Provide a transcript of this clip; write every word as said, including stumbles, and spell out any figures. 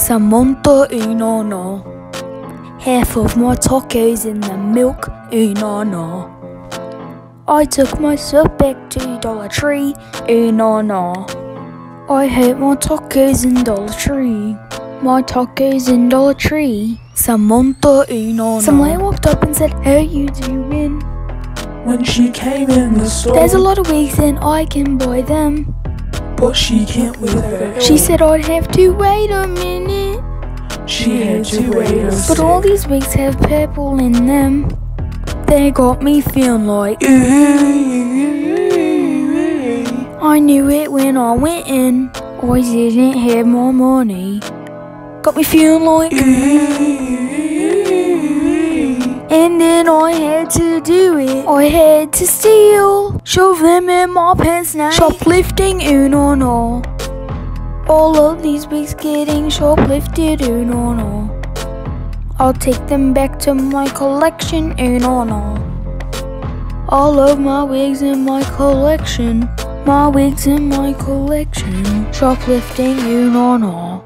Samantha, ooh no no. Half of my tacos in the milk, ooh no no. I took myself back to Dollar Tree, ooh no no. I hate my tacos in Dollar Tree. My tacos in Dollar Tree. Samantha, ooh no no. Some lady walked up and said, how you doing? When she came in the store, There's a lot of wigs and I can buy them, but she can't with her. She said I'd have to wait a minute. She had to wait a But all these wigs have purple in them. They got me feeling like I knew it when I went in. I didn't have my money. Got me feeling like and then I had to do it. I had to steal, shove them in my pants now. Shoplifting, ooh no no. All of these wigs getting shoplifted, ooh no no. I'll take them back to my collection, ooh no no. All of my wigs in my collection. My wigs in my collection. Shoplifting, ooh no no.